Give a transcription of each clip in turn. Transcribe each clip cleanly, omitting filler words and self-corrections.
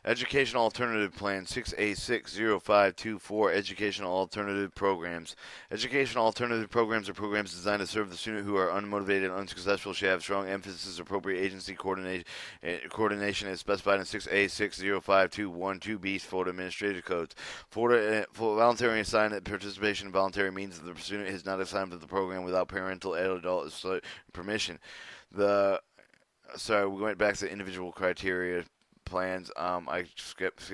Educational Alternative Plan 6A60524 Educational Alternative Programs. Educational alternative programs are programs designed to serve the student who are unmotivated and unsuccessful should have strong emphasis appropriate agency coordination as specified in 6A605212B Florida Administrative Codes. Florida for voluntary assignment participation voluntary means that the student is not assigned to the program without parental adult permission. The we went back to individual criteria plans. I skipped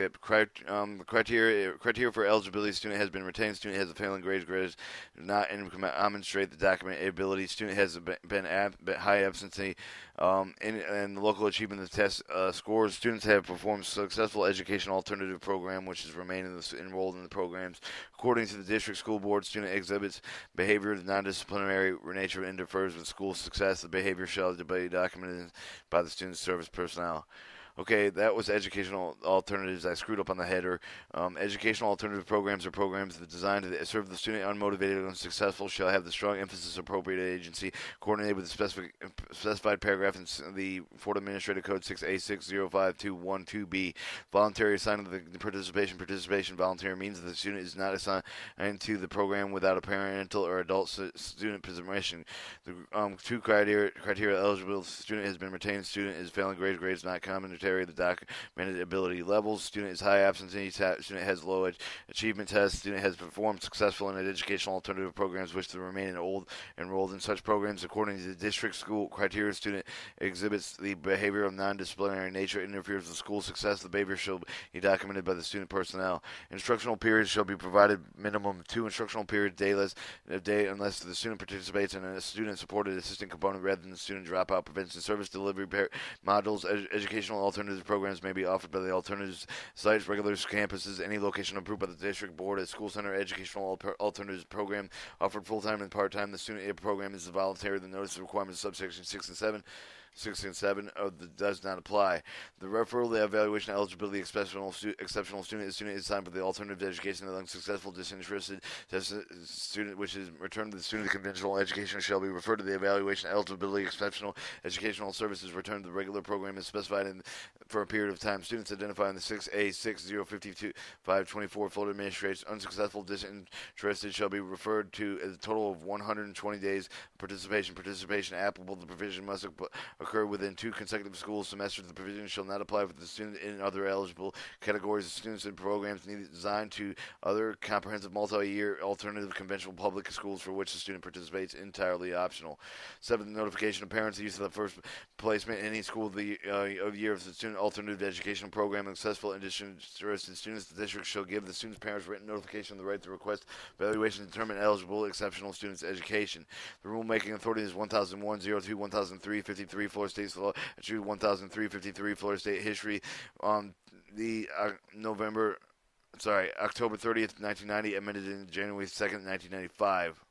criteria for eligibility. Student has been retained. Student has a failing grades not demonstrate the document ability. Student has been high absentee. And the local achievement of the test scores. Students have performed successful educational alternative program, which is enrolled in the programs. According to the district school board, student exhibits behavior of non-disciplinary nature and interferes with school success. The behavior shall be documented by the student service personnel. Okay, that was educational alternatives. I screwed up on the header. Educational alternative programs are programs that are designed to serve the student unmotivated and unsuccessful shall have the strong emphasis appropriate agency coordinated with the specified paragraph in the Florida Administrative Code 6A605212B. Voluntary assignment of the participation. Voluntary means that the student is not assigned to the program without a parental or adult student permission. The two criteria eligible student has been retained. Student is failing grades not common the documented ability levels. Student is high absentee. Student has low achievement test. Student has performed successful in educational alternative programs which to remain enrolled in such programs. According to the district school criteria, student exhibits the behavior of non-disciplinary nature, interferes with school success. The behavior shall be documented by the student personnel. Instructional periods shall be provided minimum 2 instructional periods dayless unless the student participates in a student-supported assistant component rather than the student dropout prevention service delivery modules. Educational alternative programs may be offered by the alternatives sites, regular campuses, any location approved by the district board. A school center educational alternatives program offered full-time and part-time. The student program is voluntary. The notice of requirements subsection 6 and 7 does not apply. The referral, the evaluation, eligibility, exceptional student is assigned for the alternative education of the unsuccessful, disinterested student, which is returned to the student. The conventional education shall be referred to the evaluation, eligibility, exceptional educational services returned to the regular program as specified for a period of time. Students identified in the 6A6052-524 Florida Administration unsuccessful, disinterested shall be referred to as a total of 120 days participation. Participation applicable. The provision must occur within 2 consecutive school semesters. The provision shall not apply for the student in other eligible categories of students in programs neither designed to other comprehensive multi-year alternative conventional public schools for which the student participates entirely optional. 7. Notification of parents the use of the first placement in any school of the year of the student alternative educational program successful in disinterested students. The district shall give the student's parents written notification of the right to request evaluation to determine eligible exceptional students' education. The rulemaking authority is 1001-02, 1003-53 Florida State's law, 1003-53 Florida State history. The October 30th, 1990, amended in January 2nd, 1995.